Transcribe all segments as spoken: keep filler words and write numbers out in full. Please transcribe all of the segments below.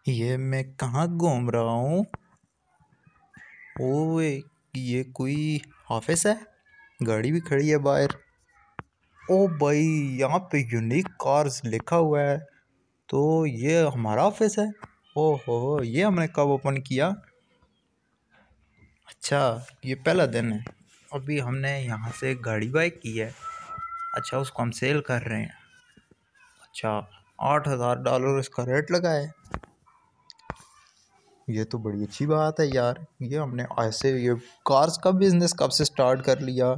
ये मैं कहाँ घूम रहा हूँ। ओए, ये कोई ऑफिस है। गाड़ी भी खड़ी है बाहर। ओ भाई, यहाँ पे यूनिक कार्स लिखा हुआ है। तो ये हमारा ऑफिस है। ओहो, ये हमने कब ओपन किया। अच्छा, ये पहला दिन है। अभी हमने यहाँ से गाड़ी बाय की है। अच्छा, उसको हम सेल कर रहे हैं। अच्छा, आठ हज़ार डॉलर इसका रेट लगा है। ये तो बड़ी अच्छी बात है यार। ये हमने ऐसे ये कार्स का बिजनेस कब से स्टार्ट कर लिया।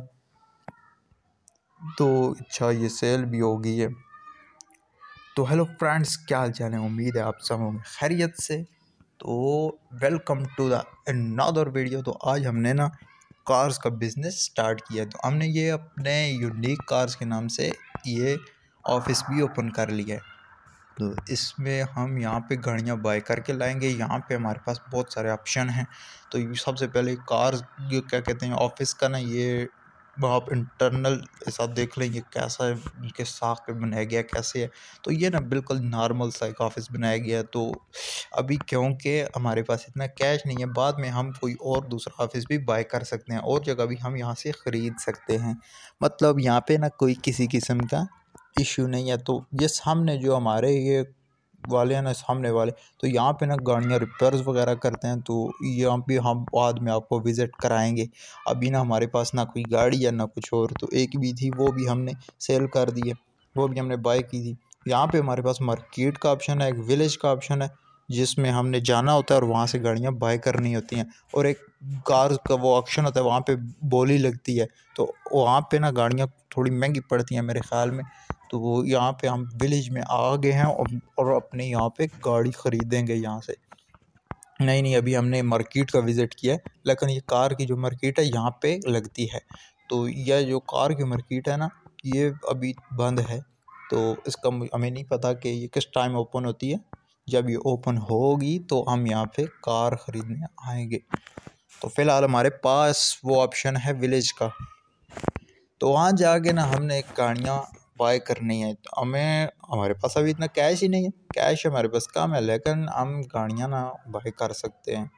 तो अच्छा, ये सेल भी हो गई है। तो हेलो फ्रेंड्स, क्या हाल चाल है। उम्मीद है आप सब होंगे खैरियत से। तो welcome to the another video. तो आज हमने ना कार्स का बिजनेस स्टार्ट किया है। तो हमने ये अपने यूनिक कार्स के नाम से ये ऑफिस भी ओपन कर लिया है। तो इसमें हम यहाँ पे गाड़ियाँ बाय करके लाएंगे। यहाँ पे हमारे पास बहुत सारे ऑप्शन हैं। तो ये सबसे पहले कार्स, ये क्या कहते हैं, ऑफिस का ना, ये आप इंटरनल ऐसा देख लेंगे कैसा है, इनके साख पे बनाया गया कैसे है। तो ये ना बिल्कुल नॉर्मल सा एक ऑफिस बनाया गया है। तो अभी क्योंकि हमारे पास इतना कैश नहीं है, बाद में हम कोई और दूसरा ऑफिस भी बाय कर सकते हैं और जगह भी हम यहाँ से ख़रीद सकते हैं। मतलब यहाँ पे ना कोई किसी किस्म का इशू नहीं है। तो ये सामने जो हमारे ये वाले हैं ना, सामने वाले, तो यहाँ पे ना गाड़ियाँ रिपेयर्स वगैरह करते हैं। तो यहाँ पे हम बाद में आपको विज़िट कराएंगे। अभी ना हमारे पास ना कोई गाड़ी है ना कुछ और। तो एक भी थी, वो भी हमने सेल कर दी है, वो भी हमने बाय की थी। यहाँ पे हमारे पास मार्केट का ऑप्शन है, एक विलेज का ऑप्शन है जिसमें हमने जाना होता है और वहाँ से गाड़ियाँ बाय करनी होती हैं। और एक कार का वो ऑप्शन होता है, वहाँ पे बोली लगती है। तो वहाँ पे ना गाड़ियाँ थोड़ी महंगी पड़ती हैं मेरे ख़्याल में। तो वो यहाँ पे हम विलेज में आ गए हैं और, और अपने यहाँ पे गाड़ी ख़रीदेंगे यहाँ से। नहीं नहीं, अभी हमने मार्केट का विज़िट किया है, लेकिन ये कार की जो मार्केट है यहाँ पे लगती है। तो यह जो कार की मार्केट है ना, ये अभी बंद है। तो इसका हमें नहीं पता कि ये किस टाइम ओपन होती है। जब ये ओपन होगी तो हम यहाँ पे कार ख़रीदने आएंगे। तो फ़िलहाल हमारे पास वो ऑप्शन है विलेज का। तो वहाँ जाके ना हमने गाड़ियाँ बाय करनी है। तो हमें, हमारे पास अभी इतना कैश ही नहीं है। कैश हमारे पास कम है, लेकिन हम गाड़ियाँ ना बाय कर सकते हैं।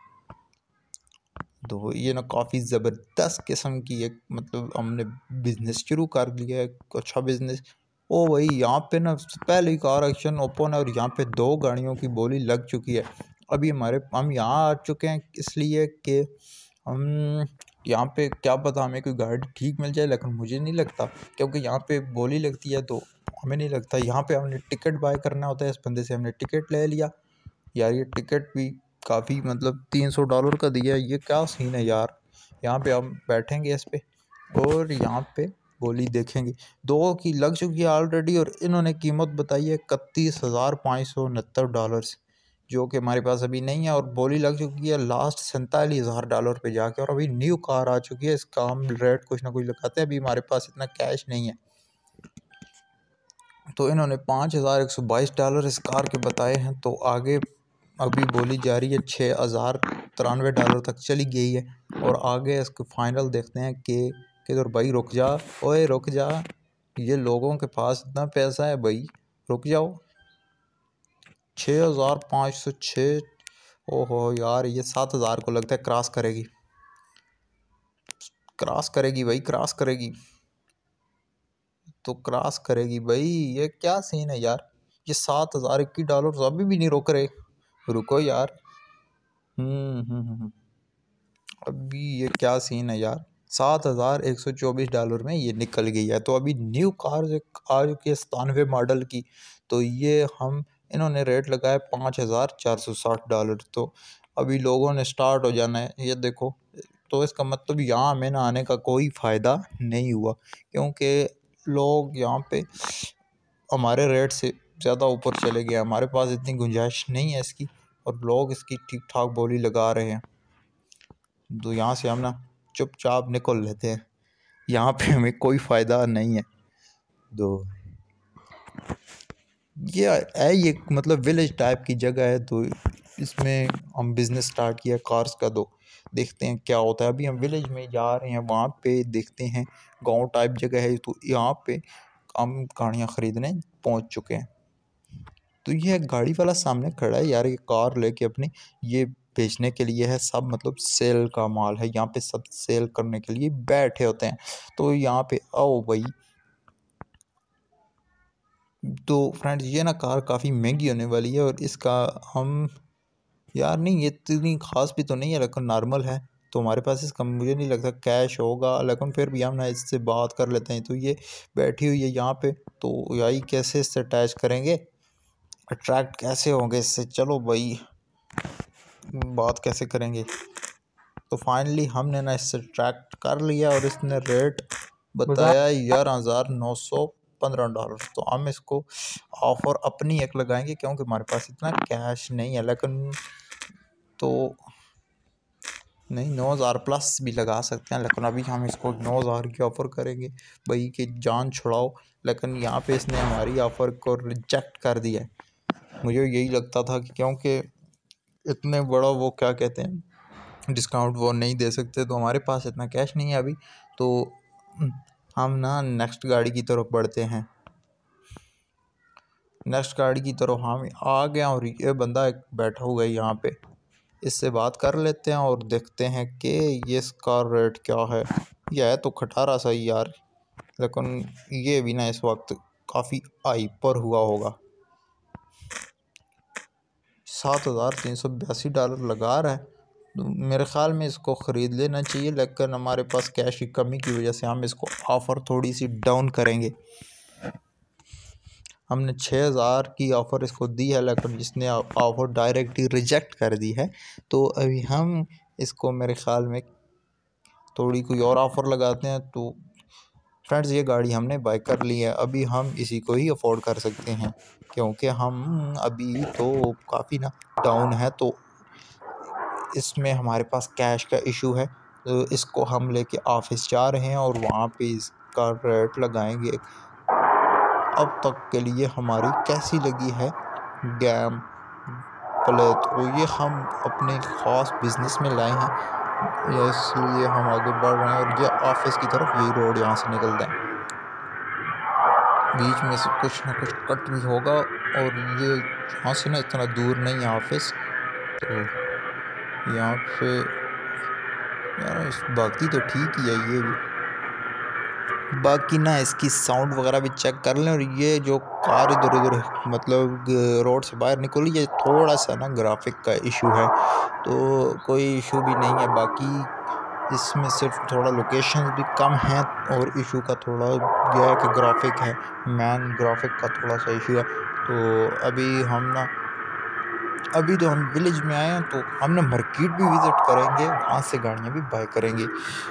तो ये ना काफ़ी ज़बरदस्त किस्म की एक, मतलब हमने बिज़नेस शुरू कर लिया है, अच्छा बिज़नेस। ओ भाई, यहाँ पे ना पहले ही कार एक्शन ओपन है और यहाँ पे दो गाड़ियों की बोली लग चुकी है। अभी हमारे हम यहाँ आ चुके हैं इसलिए कि हम यहाँ पे, क्या पता हमें कोई गाड़ी ठीक मिल जाए, लेकिन मुझे नहीं लगता, क्योंकि यहाँ पे बोली लगती है। तो हमें नहीं लगता। यहाँ पे हमने टिकट बाय करना होता है, इस बंदे से हमने टिकट ले लिया। यार ये टिकट भी काफ़ी, मतलब तीन सौ डॉलर का दिया है। ये क्या सीन है यार। यहाँ पे हम बैठेंगे इस पे और यहाँ पे बोली देखेंगे। दो की लग चुकी है ऑलरेडी और इन्होंने कीमत बताई है इकतीस हज़ार पाँच सौ उनहत्तर डॉलर्स, जो कि हमारे पास अभी नहीं है। और बोली लग चुकी है लास्ट सैंतालीस हज़ार डॉलर पे जाके, और अभी न्यू कार आ चुकी है। इसका हम रेट कुछ ना कुछ लगाते हैं। अभी हमारे पास इतना कैश नहीं है। तो इन्होंने पाँच हज़ार एक सौ बाईस डॉलर इस कार के बताए हैं। तो आगे अभी बोली जा रही है छः हज़ार तिरानवे डॉलर तक चली गई है। और आगे इसको फाइनल देखते हैं कि किधर। भाई रुक जा, ओए रुक जा। ये लोगों के पास इतना पैसा है भाई, रुक जाओ। छः हज़ार पाँच सौ छः। ओहो यार, ये सात हज़ार को लगता है क्रॉस करेगी। क्रॉस करेगी भाई, क्रॉस करेगी। तो क्रॉस करेगी भाई। ये क्या सीन है यार। ये सात हज़ार इक्कीस डॉलर अभी भी नहीं रुक रहे। रुको यार। हम्म हम्म हम्म अभी ये क्या सीन है यार। सात हज़ार एक सौ चौबीस डॉलर में ये निकल गई है। तो अभी न्यू कार जो आ चुकी है सतानवे मॉडल की। तो ये हम, इन्होंने रेट लगाया पाँच हज़ार चार सौ साठ डॉलर। तो अभी लोगों ने स्टार्ट हो जाना है, ये देखो। तो इसका मतलब यहाँ हमें ना आने का कोई फ़ायदा नहीं हुआ, क्योंकि लोग यहाँ पे हमारे रेट से ज़्यादा ऊपर चले गए। हमारे पास इतनी गुंजाइश नहीं है इसकी, और लोग इसकी ठीक ठाक बोली लगा रहे हैं। तो यहाँ से हम ना चुपचाप निकल लेते हैं। यहाँ पे हमें कोई फ़ायदा नहीं है। तो ये है, ये मतलब विलेज टाइप की जगह है। तो इसमें हम बिज़नेस स्टार्ट किया कार्स का। तो देखते हैं क्या होता है। अभी हम विलेज में जा रहे हैं, वहाँ पे देखते हैं। गांव टाइप जगह है। तो यहाँ पे हम गाड़ियाँ ख़रीदने पहुँच चुके हैं। तो ये गाड़ी वाला सामने खड़ा है यार, ये कार लेके अपनी, ये बेचने के लिए है सब, मतलब सेल का माल है यहाँ पे, सब सेल करने के लिए बैठे होते हैं। तो यहाँ पे आओ भाई। तो फ्रेंड्स ये ना कार काफ़ी महंगी होने वाली है, और इसका हम यार नहीं, ये इतनी खास भी तो नहीं है लेकिन नॉर्मल है। तो हमारे पास इसका मुझे नहीं लगता कैश होगा, लेकिन फिर भी हम ना इससे बात कर लेते हैं। तो ये बैठी हुई है यहाँ पे, तो यही कैसे इससे अटैच करेंगे, अट्रैक्ट कैसे होंगे इससे, चलो भाई बात कैसे करेंगे। तो फाइनली हमने ना इससे अट्रैक्ट कर लिया, और इसने रेट बताया ग्यारह हज़ार नौ सौ पंद्रह डॉलर। तो हम इसको ऑफ़र अपनी एक लगाएंगे, क्योंकि हमारे पास इतना कैश नहीं है, लेकिन तो नहीं, नौ हज़ार प्लस भी लगा सकते हैं, लेकिन अभी हम इसको नौ हज़ार की ऑफ़र करेंगे भाई कि जान छुड़ाओ। लेकिन यहाँ पे इसने हमारी ऑफ़र को रिजेक्ट कर दिया है। मुझे यही लगता था कि क्योंकि इतने बड़ा वो क्या कहते हैं डिस्काउंट वो नहीं दे सकते, तो हमारे पास इतना कैश नहीं है अभी। तो हम ना नेक्स्ट गाड़ी की तरफ बढ़ते हैं। नेक्स्ट गाड़ी की तरफ हम आ गए, और ये बंदा एक बैठा हुआ है यहाँ पे, इससे बात कर लेते हैं और देखते हैं कि ये इसका रेट क्या है। यह है तो खटारा सा ही यार, लेकिन ये भी ना इस वक्त काफ़ी हाइपर हुआ होगा। सात हज़ार तीन सौ बयासी डॉलर लगा रहा है, तो मेरे ख़्याल में इसको ख़रीद लेना चाहिए, लेकिन हमारे पास कैश की कमी की वजह से हम इसको ऑफ़र थोड़ी सी डाउन करेंगे। हमने छः हज़ार की ऑफ़र इसको दी है, लेकिन इसने ऑफ़र डायरेक्ट ही रिजेक्ट कर दी है। तो अभी हम इसको मेरे ख़्याल में थोड़ी कोई और ऑफ़र लगाते हैं। तो फ्रेंड्स ये गाड़ी हमने बाय कर ली है, अभी हम इसी को ही अफोर्ड कर सकते हैं, क्योंकि हम अभी तो काफ़ी ना डाउन है, तो इसमें हमारे पास कैश का इशू है। तो इसको हम लेके ऑफिस जा रहे हैं, और वहाँ पे इसका रेट लगाएंगे। अब तक के लिए हमारी कैसी लगी है गेम प्ले, तो ये हम अपने ख़ास बिज़नेस में लाए हैं, इसलिए हम आगे बढ़ रहे हैं। और ये ऑफिस की तरफ यही रोड यहाँ से निकलता है, बीच में से कुछ ना कुछ कट भी होगा, और ये यहाँ से ना इतना दूर नहीं है ऑफिस। तो यहाँ पे यार बाकी तो ठीक ही है, ये भी बाकी ना इसकी साउंड वगैरह भी चेक कर लें। और ये जो कार इधर उधर मतलब रोड से बाहर निकली, ये थोड़ा सा ना ग्राफिक का इशू है, तो कोई इशू भी नहीं है। बाकी इसमें सिर्फ थोड़ा लोकेशन भी कम है, और इशू का थोड़ा यह है कि ग्राफिक है, मैन ग्राफिक का थोड़ा सा इशू है। तो अभी हम ना अभी तो हम विलेज में आए हैं, तो हम ना मार्केट भी विज़िट करेंगे, वहाँ से गाड़ियाँ भी बाय करेंगे।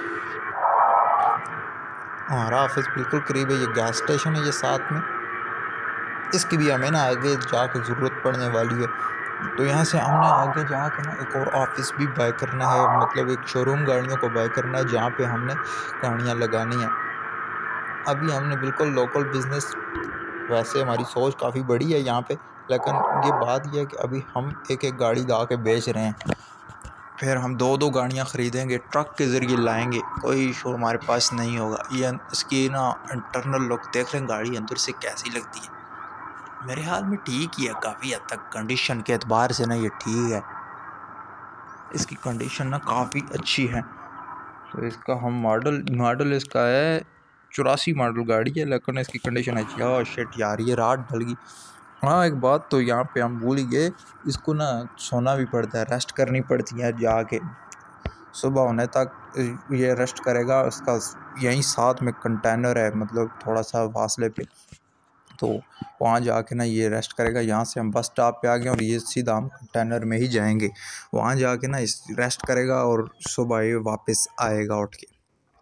हमारा ऑफिस बिल्कुल करीब है, ये गैस स्टेशन है ये साथ में, इसकी भी हमें ना आगे जाकर ज़रूरत पड़ने वाली है। तो यहाँ से हमने आगे जाकर ना एक और ऑफिस भी बाय करना है, मतलब एक शोरूम गाड़ियों को बाय करना है, जहाँ पे हमने गाड़ियाँ लगानी हैं। अभी हमने बिल्कुल लोकल बिज़नेस, वैसे हमारी सोच काफ़ी बड़ी है यहाँ पे, लेकिन ये बात यह है कि अभी हम एक एक गाड़ी ला के बेच रहे हैं, फिर हम दो दो गाड़ियाँ ख़रीदेंगे, ट्रक के ज़रिए लाएंगे, कोई इशू हमारे पास नहीं होगा। ये इसकी ना इंटरनल लुक देख लें, गाड़ी अंदर से कैसी लगती है, मेरे ख्याल में ठीक ही है, काफ़ी हद तक कंडीशन के एतबार से ना ये ठीक है, इसकी कंडीशन ना काफ़ी अच्छी है। तो इसका हम मॉडल मॉडल इसका है चौरासी मॉडल गाड़ी है, लेकिन इसकी कंडीशन अच्छी है। ओह शिट यार, ये रात ढल गई। हाँ एक बात तो यहाँ पे हम भूल ही गए, इसको ना सोना भी पड़ता है, रेस्ट करनी पड़ती है जाके, सुबह होने तक ये रेस्ट करेगा। उसका यहीं साथ में कंटेनर है, मतलब थोड़ा सा फासले पे, तो वहाँ जाके ना ये रेस्ट करेगा। यहाँ से हम बस स्टॉप पे आ गए, और ये सीधा हम कंटेनर में ही जाएंगे, वहाँ जाके ना इस रेस्ट करेगा, और सुबह ये वापस आएगा उठ के।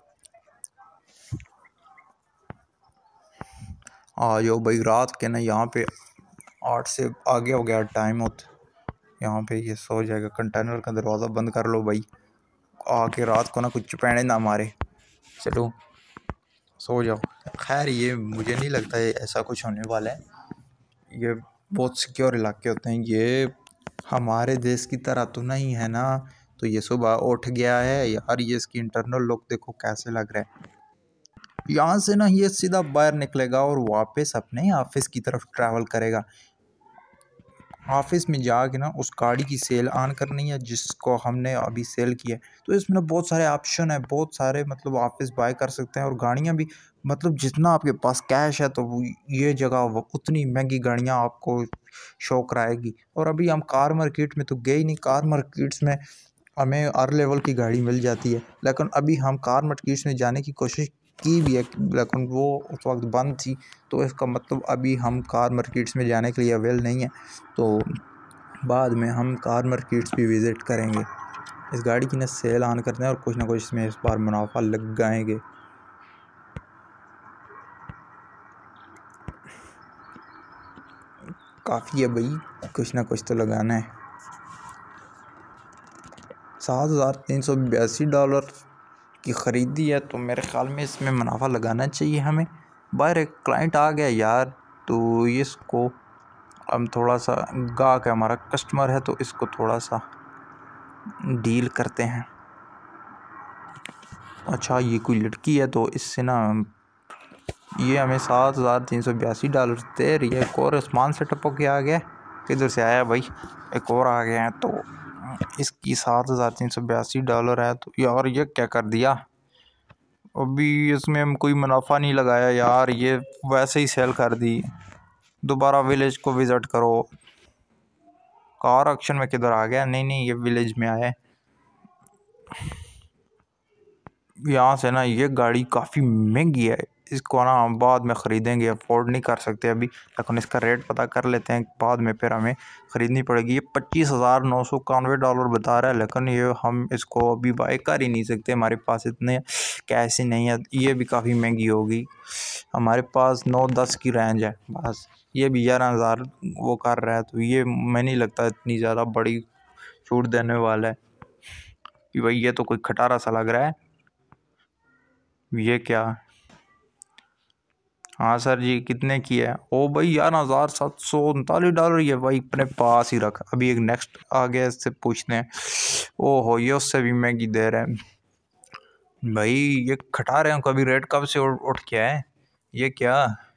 आ जाओ भाई, रात के ना यहाँ पे आठ से आगे हो गया टाइम होता, यहाँ पे ये सो जाएगा। कंटेनर का दरवाज़ा बंद कर लो भाई, आके रात को ना कुछ चपेड़े ना मारे, चलो सो जाओ। खैर ये मुझे नहीं लगता है ऐसा कुछ होने वाला है, ये बहुत सिक्योर इलाके होते हैं, ये हमारे देश की तरह तो नहीं है ना। तो ये सुबह उठ गया है यार, ये इसकी इंटरनल लुक देखो कैसे लग रहा है। यहाँ से ना ये सीधा बाहर निकलेगा और वापस अपने ऑफिस की तरफ ट्रैवल करेगा। ऑफिस में जाके ना उस गाड़ी की सेल ऑन करनी है जिसको हमने अभी सेल किया है। तो इसमें बहुत सारे ऑप्शन है, बहुत सारे मतलब ऑफिस बाय कर सकते हैं और गाड़ियाँ भी मतलब जितना आपके पास कैश है तो वो ये जगह वो उतनी महंगी गाड़ियाँ आपको शो कराएगी। और अभी हम कार मार्केट में तो गए ही नहीं, कार मार्केट्स में हमें हर लेवल की गाड़ी मिल जाती है, लेकिन अभी हम कार मार्केट्स में जाने की कोशिश की भी है लेकिन वो उस वक्त बंद थी। तो इसका मतलब अभी हम कार मार्केट्स में जाने के लिए अवेल नहीं है। तो बाद में हम कार मार्केट्स भी विज़िट करेंगे। इस गाड़ी की ना सेल ऑन करते हैं और कुछ ना कुछ इसमें इस बार मुनाफा लग जाएंगे। काफ़ी है भाई, कुछ ना कुछ तो लगाना है। सात हज़ार तीन सौ बयासी डॉलर की ख़रीदी है तो मेरे ख़्याल में इसमें मुनाफा लगाना चाहिए हमें। बाहर एक क्लाइंट आ गया यार, तो इसको हम थोड़ा सा गाहक है, हमारा कस्टमर है, तो इसको थोड़ा सा डील करते हैं। अच्छा ये कोई लड़की है तो इससे ना ये हमें सात हज़ार तीन सौ बयासी डॉलर दे रही है। एक और आसमान से टपक के आ गया, किधर से आया भाई, एक और आ गया है। तो इसकी सात हज़ार तीन सौ बयासी डॉलर है। तो यार ये क्या कर दिया, अभी इसमें हम कोई मुनाफा नहीं लगाया यार, ये वैसे ही सेल कर दी। दोबारा विलेज को विज़िट करो। कार ऑक्शन में किधर आ गया, नहीं नहीं ये विलेज में आया है। यहाँ से ना ये गाड़ी काफ़ी महंगी है, इसको ना हम बाद में ख़रीदेंगे, अफोर्ड नहीं कर सकते अभी, लेकिन इसका रेट पता कर लेते हैं, बाद में फिर हमें ख़रीदनी पड़ेगी। ये पच्चीस हज़ार नौ सौ इक्यानवे डॉलर बता रहा है, लेकिन ये हम इसको अभी बाय कर ही नहीं सकते, हमारे पास इतने कैश ही नहीं है। ये भी काफ़ी महंगी होगी, हमारे पास नौ दस की रेंज है बस। ये भी ग्यारह हज़ार वो कर रहा है, तो ये मैं नहीं लगता इतनी ज़्यादा बड़ी छूट देने वाला है कि भाई ये तो कोई खटारा सा लग रहा है। ये क्या, हाँ सर जी कितने की है, ओ भाई ग्यारह हज़ार सात सौ उनतालीस डॉलर, ये भाई अपने पास ही रख, अभी एक नेक्स्ट आ गया इससे पूछते हैं। ओहो ये उससे भी महंगी दे रहे हैं भाई, ये खटा रहे हैं कभी, रेट कब से उठ के है ये क्या,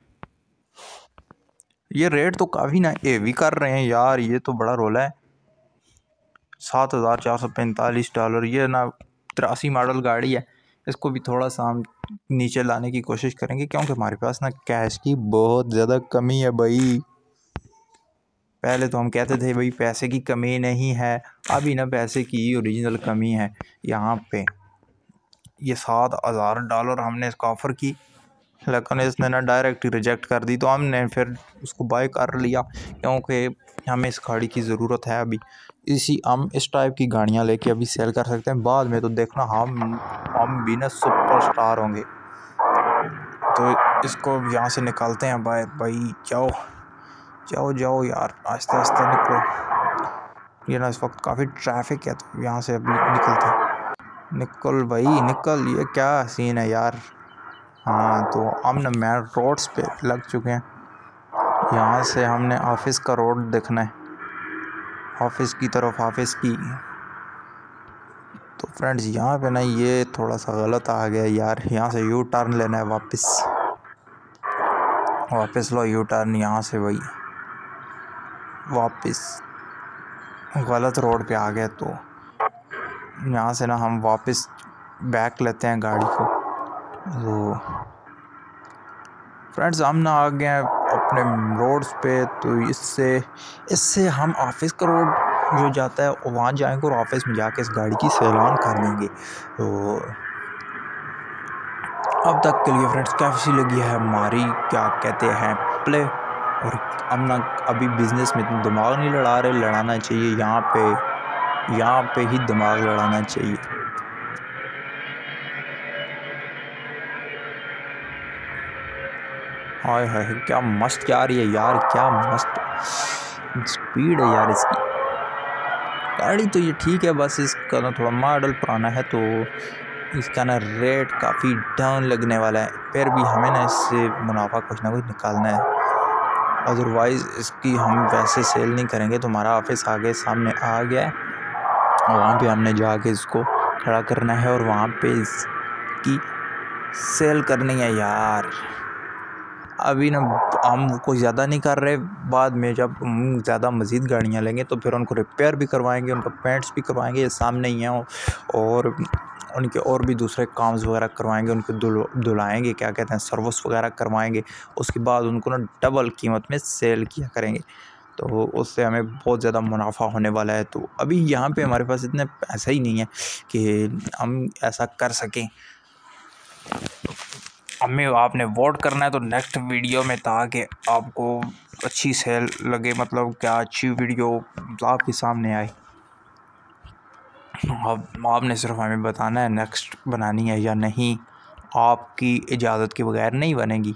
ये रेट तो काफ़ी ना हेवी कर रहे हैं यार, ये तो बड़ा रोला है। सात हज़ार चार सौ पैंतालीस डॉलर, ये ना तिरासी मॉडल गाड़ी है, इसको भी थोड़ा सा हम नीचे लाने की कोशिश करेंगे क्योंकि हमारे पास ना कैश की बहुत ज़्यादा कमी है भाई। पहले तो हम कहते थे भाई पैसे की कमी नहीं है, अभी ना पैसे की ओरिजिनल कमी है। यहाँ पे ये सात हज़ार डॉलर हमने इसको ऑफ़र की, लेकिन इसने ना डायरेक्ट रिजेक्ट कर दी, तो हमने फिर उसको बाय कर लिया क्योंकि हमें इस गाड़ी की ज़रूरत है। अभी इसी हम इस टाइप की गाड़ियाँ लेके अभी सेल कर सकते हैं, बाद में तो देखना हम हम भी ना सुपरस्टार होंगे। तो इसको यहाँ से निकालते हैं बाहर भाई, जाओ जाओ जाओ यार आहिस्ते आहिस्ते निकलो। ये ना इस वक्त काफ़ी ट्रैफिक है, तो यहाँ से अभी निकलते हैं, निकल भाई निकल, ये क्या सीन है यार। हाँ तो हम ना मेन रोड्स पे लग चुके हैं, यहाँ से हमने ऑफिस का रोड देखना है, ऑफिस की तरफ ऑफिस की। तो फ्रेंड्स यहाँ पे ना ये थोड़ा सा गलत आ गया यार, यहाँ से यू टर्न लेना है, वापस वापस लो यू टर्न यहाँ से भाई, वापस गलत रोड पे आ गए। तो यहाँ से ना हम वापस बैक लेते हैं गाड़ी को। तो फ्रेंड्स हम ना आ गए हैं अपने रोड्स पे, तो इससे इससे हम ऑफिस का रोड जो जाता है वहाँ जाएंगे और ऑफिस में जाके इस गाड़ी की सेल ऑन कर देंगे। तो अब तक के लिए फ्रेंड्स कैसी लगी है हमारी क्या कहते हैं प्ले, और हम ना अभी बिज़नेस में इतना दिमाग नहीं लड़ा रहे, लड़ाना चाहिए यहाँ पे, यहाँ पे ही दिमाग लड़ाना चाहिए। हाय हाय क्या मस्त जा रही है यार, क्या मस्त स्पीड है यार इसकी गाड़ी। तो ये ठीक है, बस इसका ना थोड़ा मॉडल पुराना है, तो इसका ना रेट काफ़ी डाउन लगने वाला है, फिर भी हमें ना इससे मुनाफा कुछ ना कुछ निकालना है, अदरवाइज़ इसकी हम वैसे सेल नहीं करेंगे। तो हमारा ऑफिस आगे सामने आ गया है, और वहाँ पे हमने जाके इसको खड़ा करना है और वहाँ पे इसकी सेल करनी है यार। अभी ना हम कुछ ज़्यादा नहीं कर रहे, बाद में जब हम ज़्यादा मज़ीद गाड़ियाँ लेंगे तो फिर उनको रिपेयर भी करवाएंगे, उनका पेंट्स भी करवाएंगे, ये सामने ही हैं, और उनके और भी दूसरे काम्स वगैरह करवाएंगे, उनको धुल धुलाएँगे, क्या कहते हैं, सर्विस वगैरह करवाएंगे। उसके बाद उनको ना डबल कीमत में सेल किया करेंगे, तो उससे हमें बहुत ज़्यादा मुनाफा होने वाला है। तो अभी यहाँ पे हमारे पास इतने पैसा ही नहीं है कि हम ऐसा कर सकें। हमें आपने वोट करना है तो नेक्स्ट वीडियो में, ताकि आपको अच्छी सेल लगे, मतलब क्या अच्छी वीडियो आपके सामने आए। अब आपने सिर्फ हमें बताना है नेक्स्ट बनानी है या नहीं, आपकी इजाज़त के बगैर नहीं बनेगी।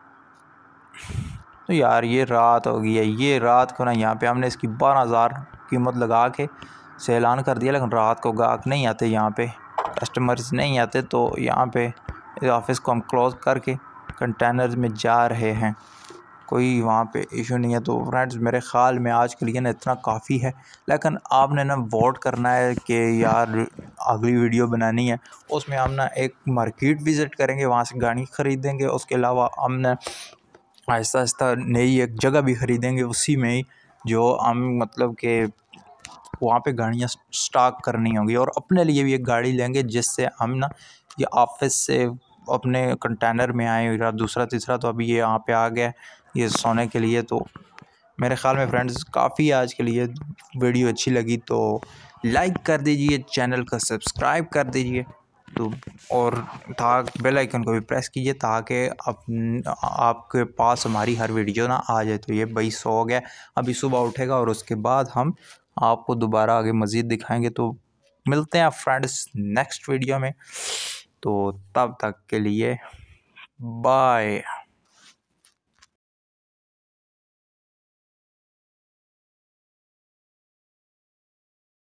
तो यार ये रात हो गई है, ये रात को ना यहाँ पे हमने इसकी बारह हज़ार कीमत लगा के सेलान कर दिया, लेकिन रात को गाहक नहीं आते, यहाँ पे कस्टमर्स नहीं आते, तो यहाँ पे इस ऑफिस को हम क्लोज़ करके कंटेनर्स में जा रहे हैं। कोई वहाँ पे इशू नहीं है। तो फ्रेंड्स मेरे ख़्याल में आज के लिए ना इतना काफ़ी है, लेकिन आपने ना वोट करना है कि यार अगली वीडियो बनानी है, उसमें हम ना एक मार्केट विज़िट करेंगे, वहाँ से गाड़ी ख़रीदेंगे। उसके अलावा हम ना आहिस्ता आहिस्ता नई एक जगह भी ख़रीदेंगे उसी में ही, जो हम मतलब कि वहाँ पे गाड़ियाँ स्टॉक करनी होंगी, और अपने लिए भी एक गाड़ी लेंगे जिससे हम ना ये ऑफिस से अपने कंटेनर में आए। या दूसरा तीसरा तो अभी ये यहाँ पे आ गया ये सोने के लिए। तो मेरे ख़्याल में फ्रेंड्स काफ़ी आज के लिए वीडियो अच्छी लगी तो लाइक कर दीजिए, चैनल को सब्सक्राइब कर दीजिए, तो और था बेल आइकन को भी प्रेस कीजिए, ताकि आप आपके पास हमारी हर वीडियो ना आ जाए। तो ये भाई सो गया, अभी सुबह उठेगा और उसके बाद हम आपको दोबारा आगे मज़ीद दिखाएंगे। तो मिलते हैं फ्रेंड्स नेक्स्ट वीडियो में, तो तब तक के लिए बाय।